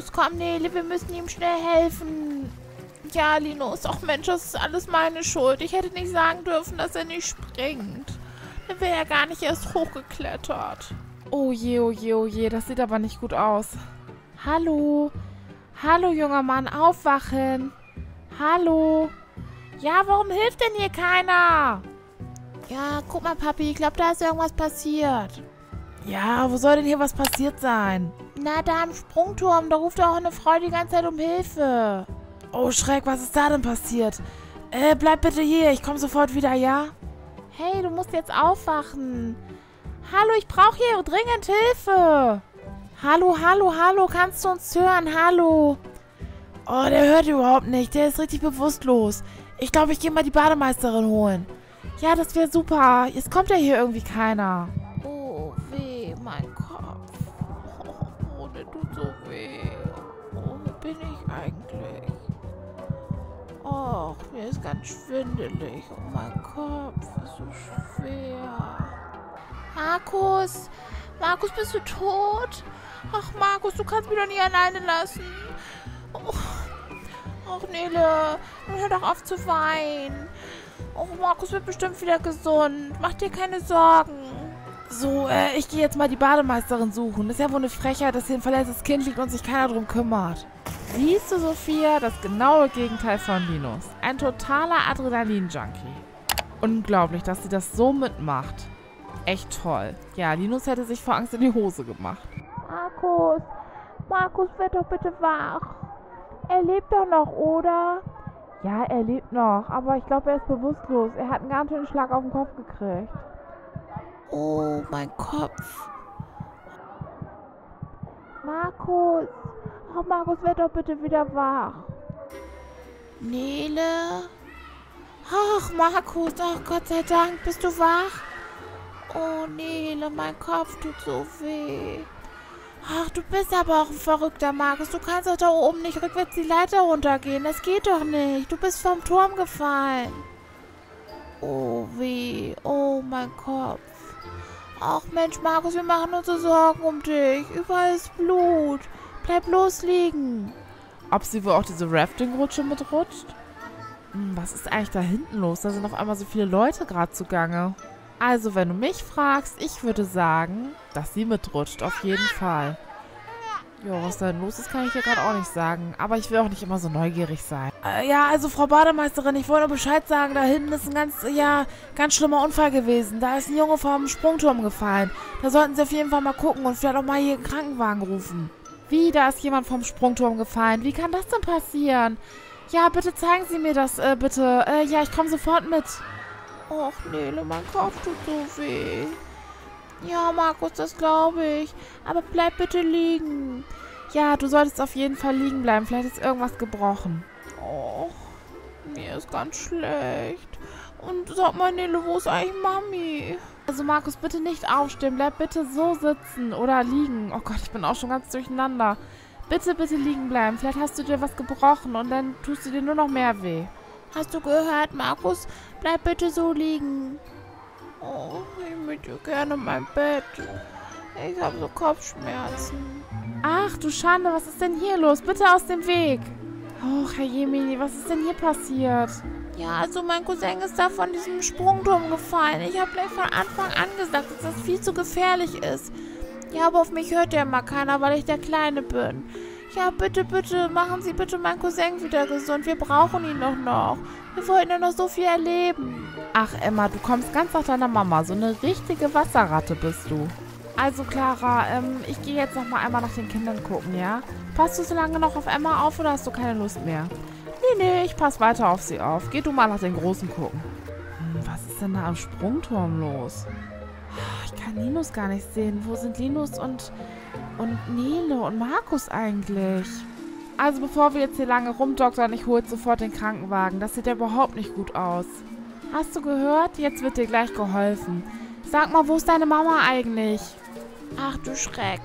Markus, komm, Nele, wir müssen ihm schnell helfen. Ja, Linus, ach Mensch, das ist alles meine Schuld. Ich hätte nicht sagen dürfen, dass er nicht springt. Dann wäre er gar nicht erst hochgeklettert. Oh je, das sieht aber nicht gut aus. Hallo? Hallo, junger Mann, aufwachen. Hallo? Ja, warum hilft denn hier keiner? Ja, guck mal, Papi, ich glaube, da ist irgendwas passiert. Ja, wo soll denn hier was passiert sein? Na, da am Sprungturm, da ruft auch eine Frau die ganze Zeit um Hilfe. Oh, Schreck, was ist da denn passiert? Bleib bitte hier, ich komme sofort wieder, ja? Hey, du musst jetzt aufwachen. Hallo, ich brauche hier dringend Hilfe. Hallo, kannst du uns hören? Hallo? Oh, der hört überhaupt nicht, der ist richtig bewusstlos. Ich glaube, ich gehe mal die Bademeisterin holen. Ja, das wäre super. Jetzt kommt ja hier irgendwie keiner. Oh, weh, mein Kopf. Oh, der tut so weh. Oh, wo bin ich eigentlich? Och, mir ist ganz schwindelig. Oh, mein Kopf ist so schwer. Markus, bist du tot? Ach, Markus, du kannst mich doch nicht alleine lassen. Oh. Ach, Nele, hör doch auf zu weinen. Oh, Markus wird bestimmt wieder gesund. Mach dir keine Sorgen. So, ich gehe jetzt mal die Bademeisterin suchen. Das ist ja wohl eine Frechheit, dass hier ein verletztes Kind liegt und sich keiner drum kümmert. Siehst du, Sophia, das genaue Gegenteil von Linus. Ein totaler Adrenalin-Junkie. Unglaublich, dass sie das so mitmacht. Echt toll. Ja, Linus hätte sich vor Angst in die Hose gemacht. Markus, werd doch bitte wach. Er lebt doch noch, oder? Ja, er lebt noch, aber ich glaube, er ist bewusstlos. Er hat einen ganz schönen Schlag auf den Kopf gekriegt. Oh, mein Kopf. Markus. Oh, Markus, werd doch bitte wieder wach. Nele? Ach, Markus, ach Gott sei Dank, bist du wach? Oh, Nele, mein Kopf tut so weh. Ach, du bist aber auch ein verrückter Markus. Du kannst doch da oben nicht rückwärts die Leiter runtergehen. Das geht doch nicht. Du bist vom Turm gefallen. Oh, weh. Oh, mein Kopf. Ach, Mensch, Markus, wir machen uns so Sorgen um dich. Überall ist Blut. Bleib bloß liegen. Ob sie wohl auch diese Rafting-Rutsche mitrutscht? Was ist eigentlich da hinten los? Da sind auf einmal so viele Leute gerade zugange. Also, wenn du mich fragst, ich würde sagen, dass sie mitrutscht, auf jeden Fall. Ja, was da los ist, kann ich ja gerade auch nicht sagen. Aber ich will auch nicht immer so neugierig sein. Ja, also Frau Bademeisterin, ich wollte nur Bescheid sagen, da hinten ist ein ganz schlimmer Unfall gewesen. Da ist ein Junge vom Sprungturm gefallen. Da sollten Sie auf jeden Fall mal gucken und vielleicht auch mal hier einen Krankenwagen rufen. Wie, da ist jemand vom Sprungturm gefallen? Wie kann das denn passieren? Ja, bitte zeigen Sie mir das, bitte. Ja, ich komme sofort mit. Och, Nele, mein Kopf tut so weh. Ja, Markus, das glaube ich. Aber bleib bitte liegen. Ja, du solltest auf jeden Fall liegen bleiben. Vielleicht ist irgendwas gebrochen. Och, mir ist ganz schlecht. Und sag mal, Nele, wo ist eigentlich Mami? Also, Markus, bitte nicht aufstehen. Bleib bitte so sitzen oder liegen. Oh Gott, ich bin auch schon ganz durcheinander. Bitte liegen bleiben. Vielleicht hast du dir was gebrochen und dann tust du dir nur noch mehr weh. Hast du gehört, Markus? Bleib bitte so liegen. Oh, ich möchte gerne in mein Bett. Ich habe so Kopfschmerzen. Ach, du Schande, was ist denn hier los? Bitte aus dem Weg. Oh, Herr Jemini, was ist denn hier passiert? Ja, also mein Cousin ist da von diesem Sprungturm gefallen. Ich habe gleich von Anfang an gesagt, dass das viel zu gefährlich ist. Ja, aber auf mich hört ja immer keiner, weil ich der Kleine bin. Ja, bitte, machen Sie bitte meinen Cousin wieder gesund. Wir brauchen ihn doch noch. Wir wollten ja noch so viel erleben. Ach, Emma, du kommst ganz nach deiner Mama. So eine richtige Wasserratte bist du. Also, Clara, ich gehe jetzt noch mal einmal nach den Kindern gucken, ja? Passt du so lange noch auf Emma auf oder hast du keine Lust mehr? Nee, ich passe weiter auf sie auf. Geh du mal nach den Großen gucken. Was ist denn da am Sprungturm los? Ich kann Linus gar nicht sehen. Wo sind Linus und Nele und Markus eigentlich? Also bevor wir jetzt hier lange rumdoktern, ich hole sofort den Krankenwagen. Das sieht ja überhaupt nicht gut aus. Hast du gehört? Jetzt wird dir gleich geholfen. Sag mal, wo ist deine Mama eigentlich? Ach du Schreck.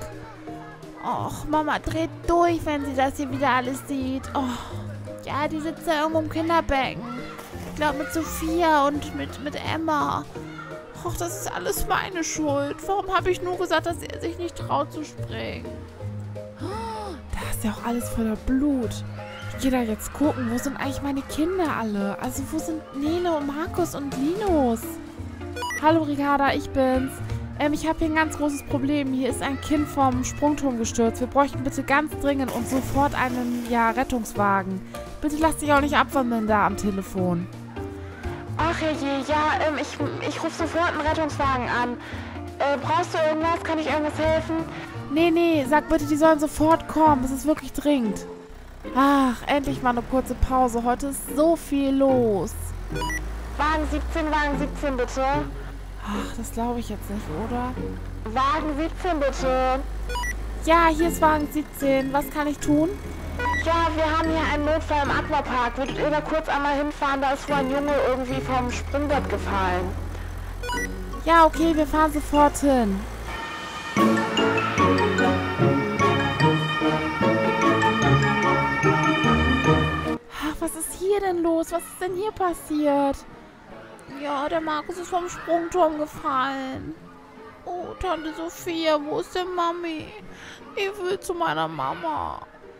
Och, Mama dreht durch, wenn sie das hier wieder alles sieht. Oh, ja, die sitzt da irgendwo im Kinderbecken. Ich glaube mit Sophia und mit Emma. Och, das ist alles meine Schuld. Warum habe ich nur gesagt, dass er sich nicht traut zu springen? Das ist ja auch alles voller Blut. Ich gehe da jetzt gucken, wo sind eigentlich meine Kinder alle? Also wo sind Nele und Markus und Linus? Hallo Ricarda, ich bin's. Ich habe hier ein ganz großes Problem. Hier ist ein Kind vom Sprungturm gestürzt. Wir bräuchten bitte ganz dringend und sofort einen, Rettungswagen. Bitte lass dich auch nicht abwimmeln da am Telefon. Ach je, ja, ich rufe sofort einen Rettungswagen an. Brauchst du irgendwas? Kann ich irgendwas helfen? Nee, sag bitte, die sollen sofort kommen. Es ist wirklich dringend. Ach, endlich mal eine kurze Pause. Heute ist so viel los. Wagen 17 bitte. Ach, das glaube ich jetzt nicht, oder? Wagen 17 bitte. Ja, hier ist Wagen 17. Was kann ich tun? Ja, wir haben hier einen Notfall im Aquapark. Würdet ihr da kurz einmal hinfahren? Da ist wohl ein Junge irgendwie vom Sprungbrett gefallen. Ja, okay, wir fahren sofort hin. Ach, was ist hier denn los? Was ist denn hier passiert? Ja, der Markus ist vom Sprungturm gefallen. Oh, Tante Sophia, wo ist denn Mami? Ich will zu meiner Mama.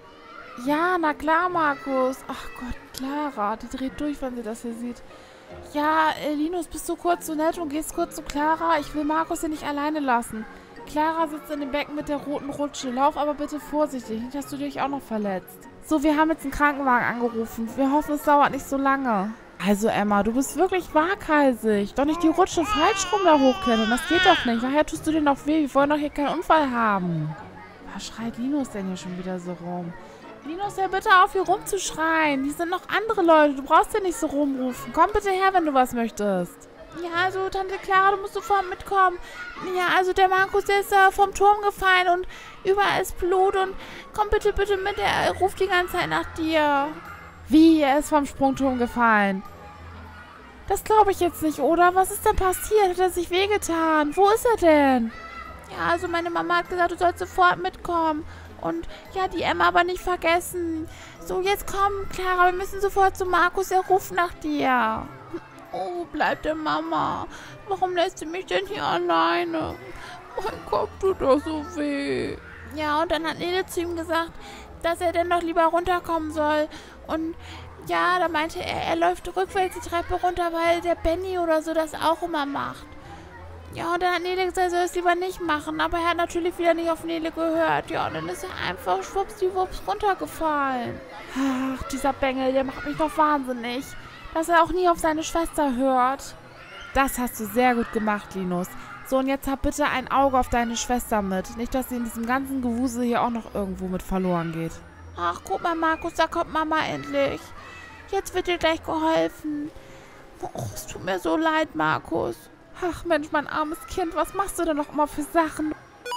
Ja, na klar, Markus. Ach Gott, Clara, die dreht durch, wenn sie das hier sieht. Ja, Linus, bist du kurz so nett und gehst kurz zu Clara? Ich will Markus hier nicht alleine lassen. Clara sitzt in dem Becken mit der roten Rutsche. Lauf aber bitte vorsichtig, nicht, dass du dich auch noch verletzt. So, wir haben jetzt einen Krankenwagen angerufen. Wir hoffen, es dauert nicht so lange. Also, Emma, du bist wirklich waghalsig. Doch nicht die Rutsche falsch rum da hochklettern. Das geht doch nicht. Nachher tust du dir noch weh. Wir wollen doch hier keinen Unfall haben. Was schreit Linus denn hier schon wieder so rum? Linus, hör bitte auf, hier rumzuschreien. Hier sind noch andere Leute. Du brauchst ja nicht so rumrufen. Komm bitte her, wenn du was möchtest. Ja, also, Tante Clara, du musst sofort mitkommen. Ja, also, der Markus, der ist vom Turm gefallen und überall ist Blut und komm bitte mit, er ruft die ganze Zeit nach dir. Wie? Er ist vom Sprungturm gefallen? Das glaube ich jetzt nicht, oder? Was ist denn passiert? Hat er sich wehgetan? Wo ist er denn? Ja, also, meine Mama hat gesagt, du sollst sofort mitkommen. Und ja, die Emma aber nicht vergessen. So, jetzt komm, Clara, wir müssen sofort zu Markus, er ruft nach dir. Oh, wo bleibt denn Mama? Warum lässt sie mich denn hier alleine? Mein Kopf tut doch so weh. Ja, und dann hat Nele zu ihm gesagt, dass er denn doch lieber runterkommen soll. Und ja, da meinte er läuft rückwärts die Treppe runter, weil der Benny oder so das auch immer macht. Ja, und dann hat Nele gesagt, er soll es lieber nicht machen. Aber er hat natürlich wieder nicht auf Nele gehört. Ja, und dann ist er einfach schwuppsdiwupps runtergefallen. Ach, dieser Bengel, der macht mich doch wahnsinnig. Dass er auch nie auf seine Schwester hört. Das hast du sehr gut gemacht, Linus. So, und jetzt hab bitte ein Auge auf deine Schwester mit. Nicht, dass sie in diesem ganzen Gewusel hier auch noch irgendwo mit verloren geht. Ach, guck mal, Markus, da kommt Mama endlich. Jetzt wird dir gleich geholfen. Oh, es tut mir so leid, Markus. Ach Mensch, mein armes Kind, was machst du denn noch immer für Sachen?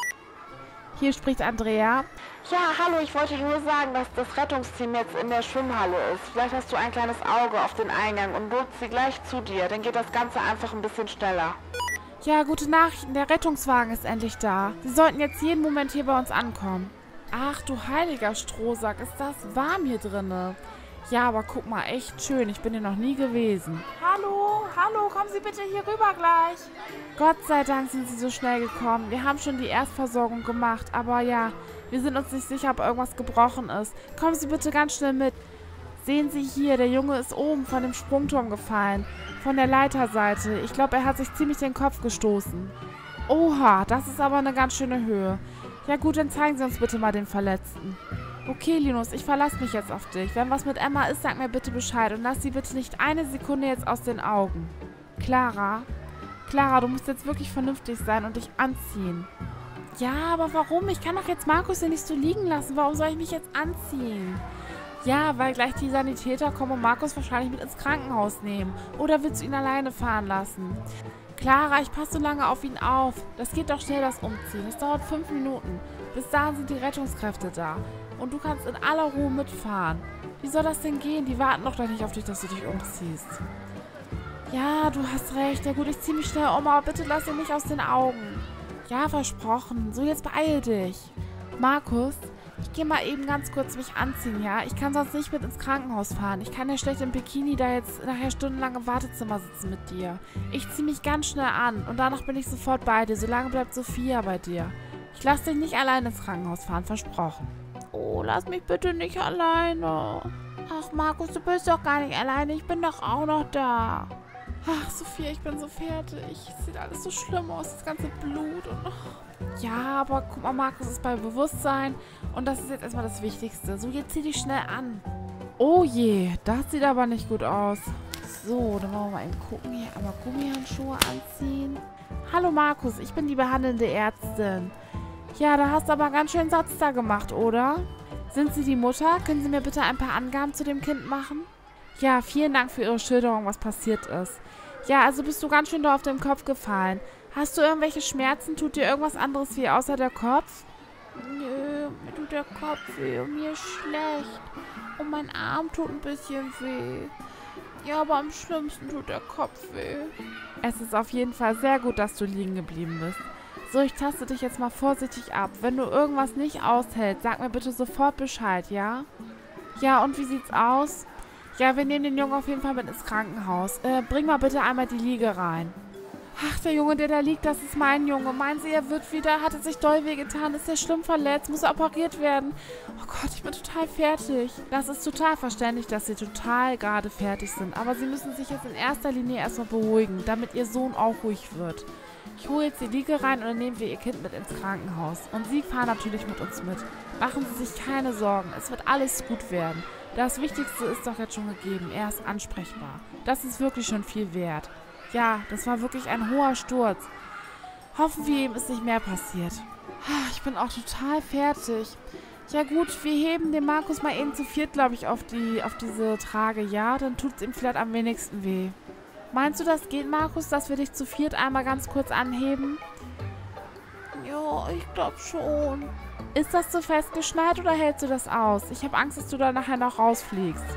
Hier spricht Andrea. Ja, hallo, ich wollte nur sagen, dass das Rettungsteam jetzt in der Schwimmhalle ist. Vielleicht hast du ein kleines Auge auf den Eingang und lotst sie gleich zu dir. Dann geht das Ganze einfach ein bisschen schneller. Ja, gute Nachrichten, der Rettungswagen ist endlich da. Sie sollten jetzt jeden Moment hier bei uns ankommen. Ach du heiliger Strohsack, ist das warm hier drinne. Ja, aber guck mal, echt schön. Ich bin hier noch nie gewesen. Hallo, kommen Sie bitte hier rüber gleich. Gott sei Dank sind Sie so schnell gekommen. Wir haben schon die Erstversorgung gemacht, aber ja, wir sind uns nicht sicher, ob irgendwas gebrochen ist. Kommen Sie bitte ganz schnell mit. Sehen Sie hier, der Junge ist oben von dem Sprungturm gefallen. Von der Leiterseite. Ich glaube, er hat sich ziemlich den Kopf gestoßen. Oha, das ist aber eine ganz schöne Höhe. Ja gut, dann zeigen Sie uns bitte mal den Verletzten. Okay, Linus, ich verlasse mich jetzt auf dich. Wenn was mit Emma ist, sag mir bitte Bescheid und lass sie bitte nicht eine Sekunde jetzt aus den Augen. Clara, du musst jetzt wirklich vernünftig sein und dich anziehen. Ja, aber warum? Ich kann doch jetzt Markus hier nicht so liegen lassen. Warum soll ich mich jetzt anziehen? Ja, weil gleich die Sanitäter kommen und Markus wahrscheinlich mit ins Krankenhaus nehmen. Oder willst du ihn alleine fahren lassen? Clara, ich passe so lange auf ihn auf. Das geht doch schnell, das Umziehen. Es dauert 5 Minuten. Bis dahin sind die Rettungskräfte da. Und du kannst in aller Ruhe mitfahren. Wie soll das denn gehen? Die warten doch nicht auf dich, dass du dich umziehst. Ja, du hast recht. Ja gut, ich ziehe mich schnell um, aber bitte lass ihn nicht aus den Augen. Ja, versprochen. So, jetzt beeil dich. Markus, ich gehe mal eben ganz kurz mich anziehen, ja? Ich kann sonst nicht mit ins Krankenhaus fahren. Ich kann ja schlecht im Bikini da jetzt nachher stundenlang im Wartezimmer sitzen mit dir. Ich ziehe mich ganz schnell an und danach bin ich sofort bei dir. Solange bleibt Sophia bei dir. Ich lasse dich nicht allein ins Krankenhaus fahren, versprochen. Oh, lass mich bitte nicht alleine. Ach, Markus, du bist doch gar nicht alleine. Ich bin doch auch noch da. Ach, Sophia, ich bin so fertig. Es sieht alles so schlimm aus, das ganze Blut. Und ja, aber guck mal, Markus ist bei Bewusstsein. Und das ist jetzt erstmal das Wichtigste. So, jetzt zieh dich schnell an. Oh je, das sieht aber nicht gut aus. So, dann wollen wir mal eben gucken. Hier einmal Gummihandschuhe anziehen. Hallo Markus, ich bin die behandelnde Ärztin. Ja, da hast du aber ganz schön Satz da gemacht, oder? Sind Sie die Mutter? Können Sie mir bitte ein paar Angaben zu dem Kind machen? Ja, vielen Dank für Ihre Schilderung, was passiert ist. Ja, also bist du ganz schön da auf den Kopf gefallen. Hast du irgendwelche Schmerzen? Tut dir irgendwas anderes weh außer der Kopf? Nö, mir tut der Kopf weh und mir ist schlecht. Und mein Arm tut ein bisschen weh. Ja, aber am schlimmsten tut der Kopf weh. Es ist auf jeden Fall sehr gut, dass du liegen geblieben bist. So, ich taste dich jetzt mal vorsichtig ab. Wenn du irgendwas nicht aushältst, sag mir bitte sofort Bescheid, ja? Ja, und wie sieht's aus? Ja, wir nehmen den Jungen auf jeden Fall mit ins Krankenhaus. Bring mal bitte einmal die Liege rein. Ach, der Junge, der da liegt, das ist mein Junge. Meinen Sie, er wird wieder? Hat er sich doll wehgetan? Ist er schlimm verletzt? Muss er operiert werden? Oh Gott, ich bin total fertig. Das ist total verständlich, dass Sie total gerade fertig sind. Aber Sie müssen sich jetzt in erster Linie erstmal beruhigen, damit Ihr Sohn auch ruhig wird. Ich hole jetzt die Liege rein und dann nehmen wir Ihr Kind mit ins Krankenhaus. Und Sie fahren natürlich mit uns mit. Machen Sie sich keine Sorgen. Es wird alles gut werden. Das Wichtigste ist doch jetzt schon gegeben. Er ist ansprechbar. Das ist wirklich schon viel wert. Ja, das war wirklich ein hoher Sturz. Hoffen wir, ihm ist nicht mehr passiert. Ich bin auch total fertig. Ja gut, wir heben den Markus mal eben zu viert, glaube ich, auf diese Trage, ja? Dann tut es ihm vielleicht am wenigsten weh. Meinst du, das geht, Markus, dass wir dich zu viert einmal ganz kurz anheben? Ja, ich glaube schon. Ist das so festgeschnallt oder hältst du das aus? Ich habe Angst, dass du da nachher noch rausfliegst.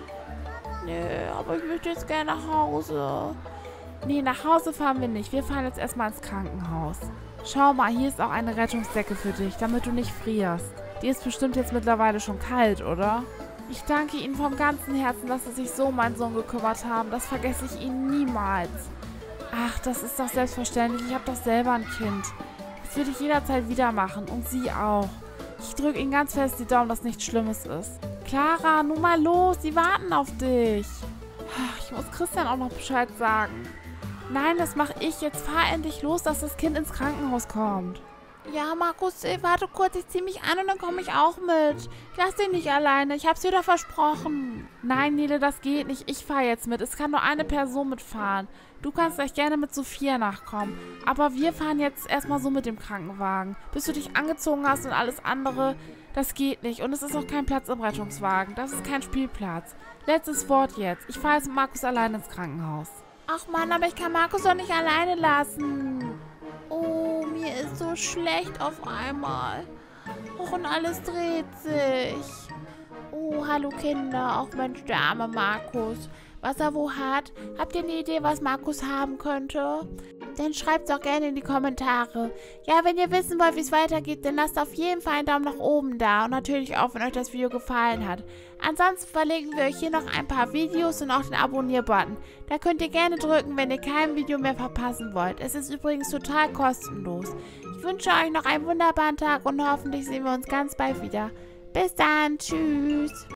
Nee, aber ich möchte jetzt gerne nach Hause. Nee, nach Hause fahren wir nicht. Wir fahren jetzt erstmal ins Krankenhaus. Schau mal, hier ist auch eine Rettungsdecke für dich, damit du nicht frierst. Die ist bestimmt jetzt mittlerweile schon kalt, oder? Ich danke Ihnen vom ganzen Herzen, dass Sie sich so um meinen Sohn gekümmert haben. Das vergesse ich Ihnen niemals. Ach, das ist doch selbstverständlich. Ich habe doch selber ein Kind. Das würde ich jederzeit wieder machen. Und Sie auch. Ich drücke Ihnen ganz fest die Daumen, dass nichts Schlimmes ist. Clara, nun mal los. Sie warten auf dich. Ich muss Christian auch noch Bescheid sagen. Nein, das mache ich. Jetzt fahr endlich los, dass das Kind ins Krankenhaus kommt. Ja, Markus, warte kurz, ich ziehe mich an und dann komme ich auch mit. Ich lass dich nicht alleine, ich hab's dir doch versprochen. Nein, Nele, das geht nicht. Ich fahre jetzt mit. Es kann nur eine Person mitfahren. Du kannst gleich gerne mit Sophia nachkommen. Aber wir fahren jetzt erstmal so mit dem Krankenwagen. Bis du dich angezogen hast und alles andere, das geht nicht. Und es ist auch kein Platz im Rettungswagen. Das ist kein Spielplatz. Letztes Wort jetzt. Ich fahre jetzt mit Markus allein ins Krankenhaus. Ach Mann, aber ich kann Markus doch nicht alleine lassen. Oh, mir ist so schlecht auf einmal. Och, und alles dreht sich. Oh, hallo Kinder. Auch Mensch, der arme Markus. Was er wo hat? Habt ihr eine Idee, was Markus haben könnte? Dann schreibt es doch gerne in die Kommentare. Ja, wenn ihr wissen wollt, wie es weitergeht, dann lasst auf jeden Fall einen Daumen nach oben da. Und natürlich auch, wenn euch das Video gefallen hat. Ansonsten verlinken wir euch hier noch ein paar Videos und auch den Abonnier-Button. Da könnt ihr gerne drücken, wenn ihr kein Video mehr verpassen wollt. Es ist übrigens total kostenlos. Ich wünsche euch noch einen wunderbaren Tag und hoffentlich sehen wir uns ganz bald wieder. Bis dann, tschüss.